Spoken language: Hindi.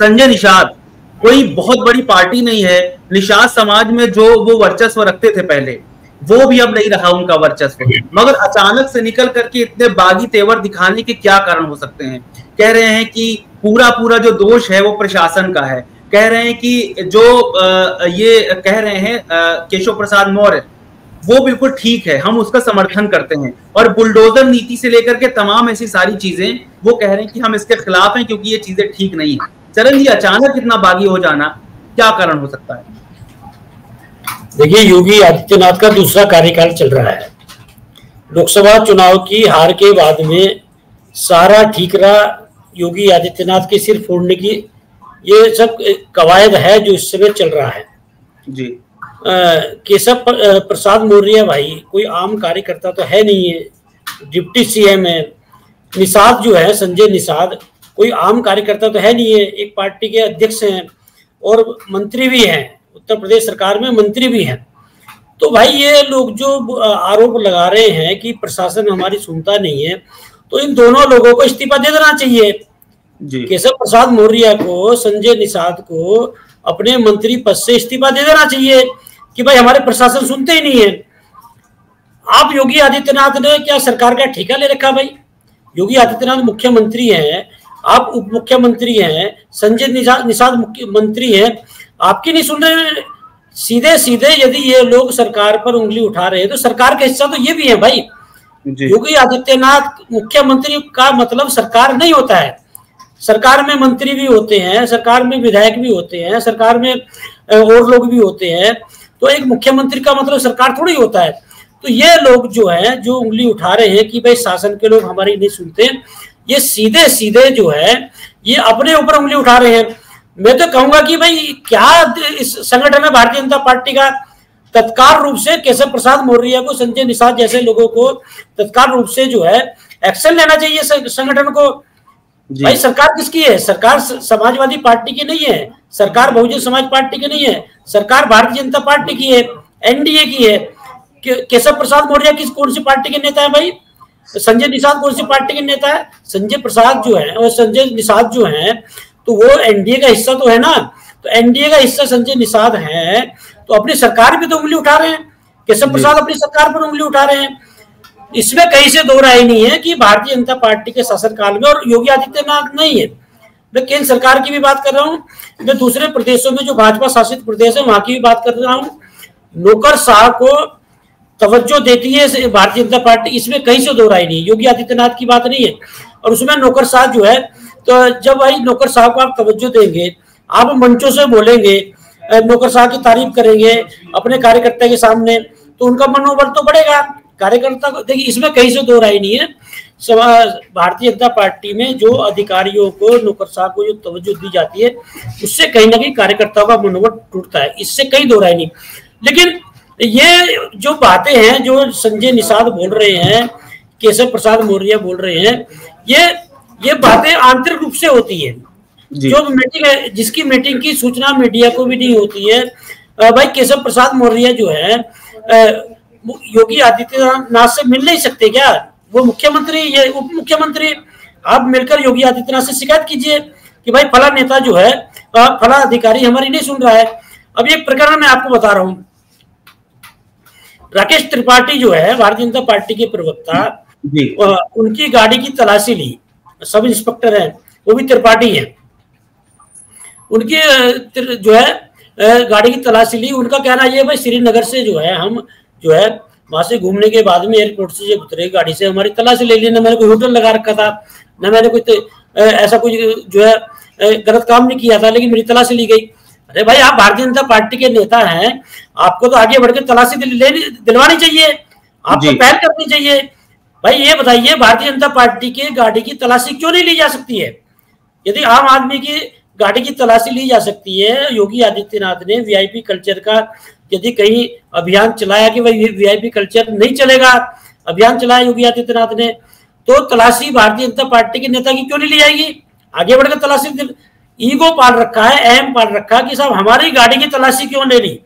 संजय निषाद कोई बहुत बड़ी पार्टी नहीं है, निषाद समाज में जो वो वर्चस्व रखते थे पहले, वो भी अब नहीं रहा उनका वर्चस्व। मगर अचानक से निकल करके इतने बागी तेवर दिखाने के क्या कारण हो सकते हैं? कह रहे हैं कि पूरा जो दोष है वो प्रशासन का है, कह रहे हैं कि जो ये कह रहे हैं केशव प्रसाद मौर्य, वो बिल्कुल ठीक है, हम उसका समर्थन करते हैं, और बुलडोजर नीति से लेकर के तमाम ऐसी सारी चीजें वो कह रहे हैं कि हम इसके खिलाफ हैं क्योंकि ये चीजें ठीक नहीं है। चरण जी, अचानक इतना बागी हो जाना क्या कारण हो सकता है? देखिए, योगी आदित्यनाथ का दूसरा कार्यकाल चल रहा है। लोकसभा चुनाव की हार के बाद में सारा ठीकरा योगी आदित्यनाथ के सिर फोड़ने की ये सब कवायद है जो इस समय चल रहा है जी। केशव प्रसाद मौर्य भाई कोई आम कार्यकर्ता तो है नहीं है, डिप्टी सीएम है। निषाद जो है, संजय निषाद, कोई आम कार्यकर्ता तो है नहीं है, एक पार्टी के अध्यक्ष हैं और मंत्री भी हैं, उत्तर प्रदेश सरकार में मंत्री भी हैं। तो भाई ये लोग जो आरोप लगा रहे हैं कि प्रशासन हमारी सुनता नहीं है, तो इन दोनों लोगों को इस्तीफा दे देना चाहिए। केशव प्रसाद मौर्य को, संजय निषाद को अपने मंत्री पद से इस्तीफा दे देना चाहिए कि भाई हमारे प्रशासन सुनते ही नहीं है। आप योगी आदित्यनाथ ने क्या सरकार का ठेका ले रखा? भाई योगी आदित्यनाथ मुख्यमंत्री हैं, आप उप मुख्यमंत्री हैं, संजय निषाद मुख्यमंत्री हैं, आपकी नहीं सुन रहे? सीधे सीधे यदि ये लोग सरकार पर उंगली उठा रहे हैं तो सरकार का हिस्सा तो ये भी है भाई। योगी आदित्यनाथ मुख्यमंत्री का मतलब सरकार नहीं होता है। सरकार में मंत्री भी होते हैं, सरकार में विधायक भी होते हैं, सरकार में और लोग भी होते हैं। तो एक मुख्यमंत्री का मतलब सरकार थोड़ी होता है। तो ये लोग जो हैं, जो उंगली उठा रहे हैं कि भाई शासन के लोग हमारी नहीं सुनते, ये सीधे सीधे जो है ये अपने ऊपर उंगली उठा रहे हैं। मैं तो कहूंगा कि भाई क्या इस संगठन में भारतीय जनता पार्टी का तत्काल रूप से केशव प्रसाद मौर्य को, संजय निषाद जैसे लोगों को तत्काल रूप से जो है एक्शन लेना चाहिए संगठन को। भाई सरकार किसकी है? सरकार समाजवादी पार्टी की नहीं है, सरकार बहुजन समाज पार्टी की नहीं है, सरकार भारतीय जनता पार्टी की है, एनडीए की है। केशव प्रसाद मौर्य कौन सी पार्टी के नेता है भाई? संजय निषाद कौन सी पार्टी के नेता है? संजय प्रसाद जो है और संजय निषाद जो है तो वो एनडीए का हिस्सा तो है ना। तो एनडीए का हिस्सा संजय निषाद है, तो अपनी सरकार पे तो उंगली उठा रहे हैं। केशव प्रसाद अपनी सरकार पर उंगली उठा रहे हैं। इसमें कहीं से दो राय नहीं है कि भारतीय जनता पार्टी के शासनकाल में, और योगी आदित्यनाथ नहीं है, मैं केंद्र सरकार की भी बात कर रहा हूँ, मैं दूसरे प्रदेशों में जो भाजपा शासित प्रदेश है वहां की भी बात कर रहा हूँ। नौकरशाह को तवज्जो देती है भारतीय जनता पार्टी, इसमें कहीं से दो राय नहीं। योगी आदित्यनाथ की बात नहीं है। और उसमें नौकरशाह जो है, तो जब भाई नौकरशाह को आप तवज्जो देंगे, आप मंचों से बोलेंगे, नौकरशाह की तारीफ करेंगे अपने कार्यकर्ता के सामने, तो उनका मनोबल तो बढ़ेगा कार्यकर्ता को। देखिए, इसमें कहीं से दो राय नहीं है। भारतीय जनता पार्टी में जो अधिकारियों को, नौकरशाह को जो तवज्जो दी जाती है, उससे कहीं ना कहीं कार्यकर्ताओं का मनोबल टूटता है, इससे कहीं दो राय नहीं। लेकिन ये जो बातें हैं, जो संजय निषाद बोल रहे हैं, केशव प्रसाद मौर्य बोल रहे हैं, ये बातें आंतरिक रूप से होती है। जो मीटिंग है, जिसकी मीटिंग की सूचना मीडिया को भी नहीं होती है। भाई केशव प्रसाद मौर्य जो है योगी आदित्यनाथ से मिल नहीं सकते क्या? वो मुख्यमंत्री, ये उप मुख्यमंत्री, आप मिलकर योगी आदित्यनाथ से शिकायत कीजिए कि भाई फला नेता जो है, फला अधिकारी हमारी नहीं सुन रहा है। अब एक प्रकरण मैं आपको बता रहा हूँ। राकेश त्रिपाठी जो है भारतीय जनता पार्टी के प्रवक्ता, उनकी गाड़ी की तलाशी ली, सब इंस्पेक्टर हैं, वो भी त्रिपाठी हैं, उनकी जो है गाड़ी की तलाशी ली। उनका कहना ये भाई श्रीनगर से जो है, हम जो है वहां से घूमने के बाद में एयरपोर्ट से जब उतरे गाड़ी से हमारी तलाशी ले ली। ना मैंने कोई होटल लगा रखा था, ना मैंने कोई ऐसा कुछ जो है गलत काम नहीं किया था, लेकिन मेरी तलाशी ली गई। अरे भाई, आप भारतीय जनता पार्टी के नेता हैं, आपको तो आगे बढ़कर तलाशी दिलवानी चाहिए, आपको पहल करनी चाहिए। भाई ये बताइए, भारतीय जनता पार्टी की गाड़ी की तलाशी क्यों नहीं ली जा सकती है? यदि आम आदमी की गाड़ी की तलाशी ली जा सकती है, योगी आदित्यनाथ ने वीआईपी कल्चर का यदि कहीं अभियान चलाया कि भाई वीआईपी कल्चर नहीं चलेगा, अभियान चलाया योगी आदित्यनाथ ने, तो तलाशी भारतीय जनता पार्टी के नेता की क्यों नहीं ली जाएगी? आगे बढ़कर तलाशी, ईगो पाल रखा है, अहम पाल रखा है कि साहब हमारी गाड़ी की तलाशी क्यों ले ली?